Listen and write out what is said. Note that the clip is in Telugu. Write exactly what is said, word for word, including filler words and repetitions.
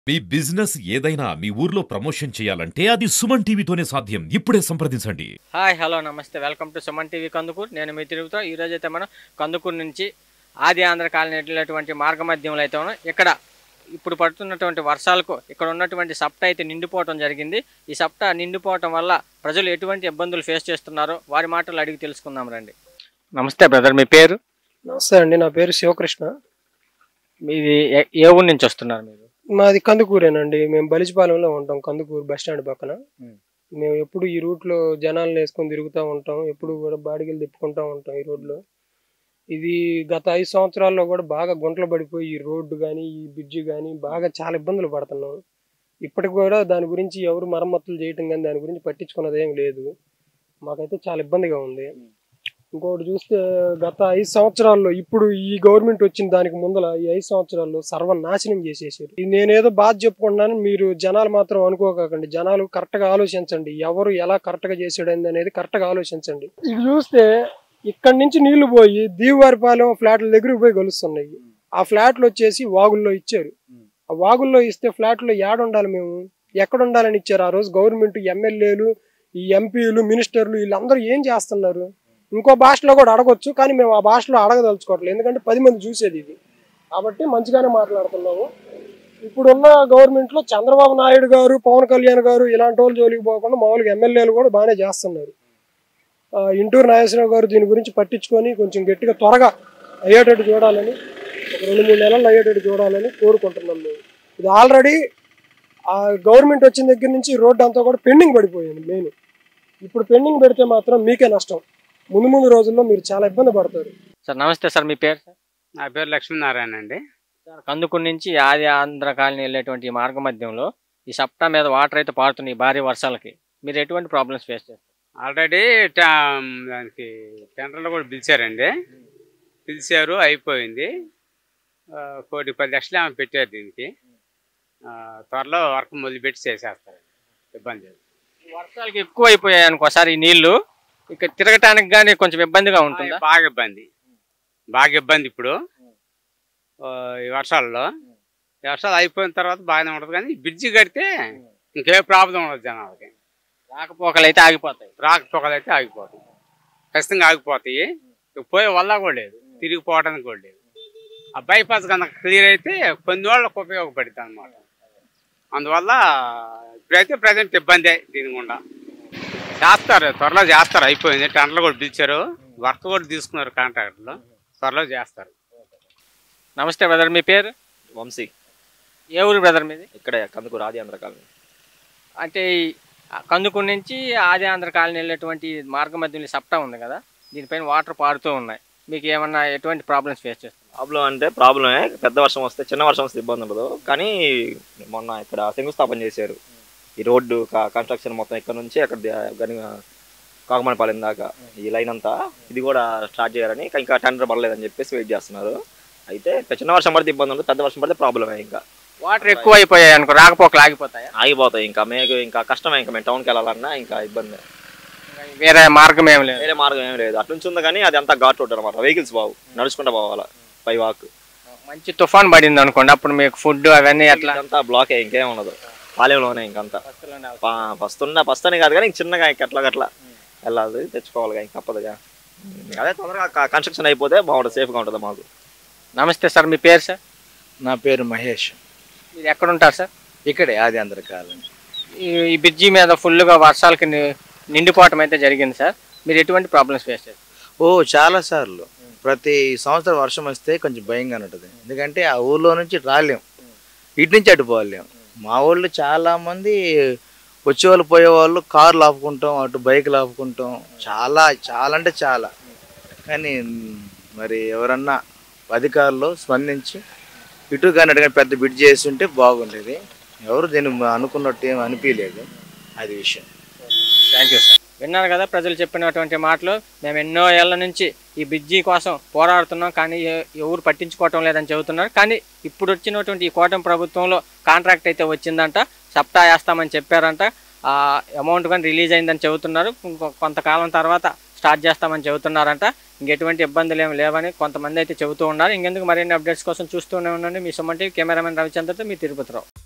మీ బిజినెస్ ఏదైనా మీ ఊర్లో ప్రమోషన్ చేయాలంటే అది సుమన్ టీవీతోనే సాధ్యం. ఇప్పుడే సంప్రదించండి. హాయ్ హలో నమస్తే, వెల్కమ్ టు సుమంత్ కందుకూర్. నేను మీ తిరుగుతా. ఈరోజు అయితే మనం కందుకూరు నుంచి ఆది ఆంధ్ర కాలనీ వెళ్ళేటువంటి మార్గ మధ్యంలో అయితే ఉన్నాం. ఇక్కడ ఇప్పుడు పడుతున్నటువంటి వర్షాలకు ఇక్కడ ఉన్నటువంటి సప్ట అయితే నిండిపోవడం జరిగింది. ఈ సప్ట నిండిపోవటం వల్ల ప్రజలు ఎటువంటి ఇబ్బందులు ఫేస్ చేస్తున్నారో వారి మాటలు అడిగి తెలుసుకుందాం రండి. నమస్తే బ్రదర్, మీ పేరు? నమస్తే అండి, నా పేరు శివకృష్ణ. మీది ఏ ఊరు నుంచి వస్తున్నారు మీరు? మాది కందుకూరేనండి. మేము బలిజిపాలెంలో ఉంటాం, కందుకూరు బస్ స్టాండ్ పక్కన. మేము ఎప్పుడు ఈ రూట్లో జనాలను వేసుకొని తిరుగుతూ ఉంటాం, ఎప్పుడు కూడా బాడిగలు తిప్పుకుంటూ ఉంటాం ఈ రోడ్లో. ఇది గత ఐదు సంవత్సరాల్లో కూడా బాగా గుంటలు పడిపోయి ఈ రోడ్డు కానీ ఈ బ్రిడ్జి కానీ బాగా చాలా ఇబ్బందులు పడుతున్నాం. ఇప్పటికి కూడా దాని గురించి ఎవరు మరమ్మతులు చేయటం కానీ దాని గురించి పట్టించుకున్నది ఏం లేదు. మాకైతే చాలా ఇబ్బందిగా ఉంది. ఇంకోటి చూస్తే గత ఐదు సంవత్సరాల్లో ఇప్పుడు ఈ గవర్నమెంట్ వచ్చిన దానికి ముందల ఈ ఐదు సంవత్సరాల్లో సర్వనాశనం చేసేసారు. నేనేదో బాధ చెప్పుకుంటున్నాను, మీరు జనాలు మాత్రం అనుకోకండి. జనాలు కరెక్ట్గా ఆలోచించండి, ఎవరు ఎలా కరెక్ట్గా చేసాడు అనేది కరెక్ట్గా ఆలోచించండి. ఇది చూస్తే ఇక్కడి నుంచి నీళ్లు పోయి దీవారిపాలెం ఫ్లాట్ల దగ్గరికి పోయి కలుస్తున్నాయి. ఆ ఫ్లాట్లు వచ్చేసి వాగుల్లో ఇచ్చారు. ఆ వాగుల్లో ఇస్తే ఫ్లాట్లో ఏడుండాలి, మేము ఎక్కడ ఉండాలని ఇచ్చారు. ఆ రోజు గవర్నమెంట్ ఎమ్మెల్యేలు ఈ ఎంపీలు మినిస్టర్లు వీళ్ళందరూ ఏం చేస్తున్నారు? ఇంకో భాషలో కూడా అడగొచ్చు, కానీ మేము ఆ భాషలో అడగదలుచుకోవట్లేదు, ఎందుకంటే పది మంది చూసేది ఇది కాబట్టి మంచిగానే మాట్లాడుతున్నాము. ఇప్పుడున్న గవర్నమెంట్లో చంద్రబాబు నాయుడు గారు, పవన్ కళ్యాణ్ గారు ఇలాంటి వాళ్ళు జోలికి పోకుండా మామూలుగా ఎమ్మెల్యేలు కూడా బాగానే చేస్తున్నారు. ఇంటూరు నాగేశ్వరరావు గారు దీని గురించి పట్టించుకొని కొంచెం గట్టిగా త్వరగా అయ్యేటట్టు చూడాలని, ఒక రెండు మూడు నెలలు అయ్యేటట్టు చూడాలని కోరుకుంటున్నాం మేము. ఇది ఆల్రెడీ ఆ గవర్నమెంట్ వచ్చిన దగ్గర నుంచి రోడ్డు అంతా కూడా పెండింగ్ పడిపోయింది. మెయిన్ ఇప్పుడు పెండింగ్ పెడితే మాత్రం మీకే నష్టం. ముందు ముందు రోజుల్లో మీరు చాలా ఇబ్బంది పడతారు. సార్ నమస్తే సార్, మీ పేరు? సార్ నా పేరు లక్ష్మీనారాయణ అండి. సార్ కందుకూరు నుంచి ఆది ఆంధ్ర కాలనీ వెళ్ళేటువంటి ఈ మార్గ మధ్యంలో ఈ సప్తా మీద వాటర్ అయితే పారుతున్నాయి భారీ వర్షాలకి. మీరు ఎటువంటి ప్రాబ్లమ్స్ ఫేస్ చేస్తారు? ఆల్రెడీ దానికి టెండర్లు కూడా పిలిచారండి, పిలిచారు, అయిపోయింది. కోటి పది లక్షలు ఏమైనా పెట్టారు దీనికి. త్వరలో వర్క్ మొదలుపెట్టి చేసేస్తారు, ఇబ్బంది లేదు. వర్షాలకి ఎక్కువ అయిపోయాయి అనుకోసారి ఈ నీళ్లు ఇక్కడ తిరగటానికి కానీ కొంచెం ఇబ్బందిగా ఉంటుంది. బాగా ఇబ్బంది, బాగా ఇబ్బంది ఇప్పుడు ఈ వర్షాల్లో. ఈ వర్షాలు అయిపోయిన తర్వాత బాగానే ఉంటుంది, కానీ బ్రిడ్జి కడితే ఇంకే ప్రాబ్లం ఉండదు జనాలకి. రాకపోకలు అయితే ఆగిపోతాయి, రాకపోకలు అయితే ఆగిపోతాయి, ఖచ్చితంగా ఆగిపోతాయి. పోయే వల్ల కూడా లేదు, తిరిగిపోవడానికి కూడా లేదు. ఆ బైపాస్ కనుక క్లియర్ అయితే కొన్ని వాళ్ళకి ఉపయోగపడుతుంది అన్నమాట. అందువల్ల ఇప్పుడైతే ప్రజెంట్ ఇబ్బందే. దీని గుండా చేస్తారు, త్వరలో చేస్తారు. అయిపోయింది, టెండర్లు కూడా పిలిచారు, వర్క్ కూడా తీసుకున్నారు కాంట్రాక్టర్లు, త్వరలో చేస్తారు. నమస్తే బ్రదర్, మీ పేరు? వంశీ. ఏ ఊరు బ్రదర్ మీది? ఇక్కడే కందుకూరు ఆది ఆంధ్ర కాలనీ. అంటే కందుకూరు నుంచి ఆది ఆంధ్ర కాలనీ వెళ్ళేటువంటి మార్గ మధ్యలో సప్తా ఉంది కదా, దీనిపైన వాటర్ పారుతూ ఉన్నాయి. మీకు ఏమన్నా ఎటువంటి ప్రాబ్లమ్స్ ఫేస్ చేస్తారు? ప్రాబ్లం అంటే ప్రాబ్లమే, పెద్ద వర్షం వస్తే చిన్న వర్షం వస్తే ఇబ్బంది ఉండదు. కానీ మొన్న ఇక్కడ శంకుస్థాపన చేశారు ఈ రోడ్డు కన్స్ట్రక్షన్ మొత్తం. ఇక్కడ నుంచి అక్కడ కాకమణపాలెం దాకా ఈ లైన్ అంతా ఇది కూడా స్టార్ట్ చేయాలని, ఇంకా టెండర్ పడలేదని చెప్పేసి వెయిట్ చేస్తున్నారు. అయితే చిన్న వర్షం పడితే ఇబ్బంది ఉండదు, పెద్ద వర్షం పడితే ప్రాబ్లమే. ఇంకా వాటర్ ఎక్కువ అయిపోయాయి అనుకో, రాకపోకలు ఆగిపోతాయి. ఆగిపోతాయి, ఇంకా మీకు ఇంకా కష్టమే. ఇంకా మేము టౌన్కి వెళ్ళాలన్నా ఇంకా ఇబ్బంది, వేరే మార్గం ఏం లేదు. వేరే మార్గం ఏం లేదు. అటు నుంచి ఉంది కానీ అది అంతా ఘాట్ రోడ్ అనమాట, వెహికల్స్ బాగు నడుచుకుంటూ పోవాలా పై వాక్. మంచి తుఫాన్ పడింది అనుకోండి, అప్పుడు మీకు ఫుడ్ అవన్నీ ఎట్లా? అంతా బ్లాక్ అయ్యి ఇంకేం ఉండదు, పాలెంలోనే ఇంకంతా. ఫస్ట్ ఉన్న ఫస్ట్ అని కాదు కానీ చిన్నగా ఎట్లా గట్లా వెళ్ళాలి, తెచ్చుకోవాలి, ఇంక తప్పదుగా. అదే తొందరగా కన్స్ట్రక్షన్ అయిపోతే బాగుంటుంది, సేఫ్గా ఉంటుంది మాకు. నమస్తే సార్, మీ పేరు? సార్ నా పేరు మహేష్. మీరు ఎక్కడ ఉంటారు సార్? ఇక్కడే ఆది ఆంధ్ర కాలనీ. ఈ బ్రిడ్జి మీద ఫుల్గా వర్షాలకి నిండిపోవటం అయితే జరిగింది సార్. మీరు ఎటువంటి ప్రాబ్లమ్స్ ఫేస్ చేస్తారు? ఓ చాలా సార్లు ప్రతి సంవత్సరం వర్షం వస్తే కొంచెం భయంగా ఉంటుంది, ఎందుకంటే ఆ ఊళ్ళో నుంచి రాలేం, ఇటు నుంచి అటు పోలేం. మా ఊళ్ళో చాలామంది వచ్చేవాళ్ళు పోయేవాళ్ళు కార్లు ఆపుకుంటాం, అటు బైకులు ఆపుకుంటాం, చాలా చాలా అంటే చాలా. కానీ మరి ఎవరన్నా అధికారులు స్పందించి ఇటు కానీ అటు కానీ పెద్ద బిడ్ చేసి ఉంటే బాగుండేది. ఎవరు దీన్ని అనుకున్నట్టు ఏం అనిపించలేదు, అది విషయం. Thank you sir. విన్నారు కదా ప్రజలు చెప్పినటువంటి మాటలు. మేము ఎన్నో ఏళ్ల నుంచి ఈ బ్రిడ్జి కోసం పోరాడుతున్నాం, కానీ ఎవరు పట్టించుకోవటం లేదని చెబుతున్నారు. కానీ ఇప్పుడు వచ్చినటువంటి ఈ కూటమి ప్రభుత్వంలో కాంట్రాక్ట్ అయితే వచ్చిందంట, సప్తా వేస్తామని చెప్పారంట. ఆ అమౌంట్ కానీ రిలీజ్ అయిందని చెబుతున్నారు. కొంతకాలం తర్వాత స్టార్ట్ చేస్తామని చెబుతున్నారంట. ఇంకెటువంటి ఇబ్బందులు ఏమి లేవని కొంతమంది అయితే చెబుతూ ఉన్నారు. ఇంకెందుకు మరిన్ని అప్డేట్స్ కోసం చూస్తూనే ఉండండి. మీ సుమన్ టీవీ కెమెరామెన్ రవిచంద్రతో మీ తిరుపతిరావు.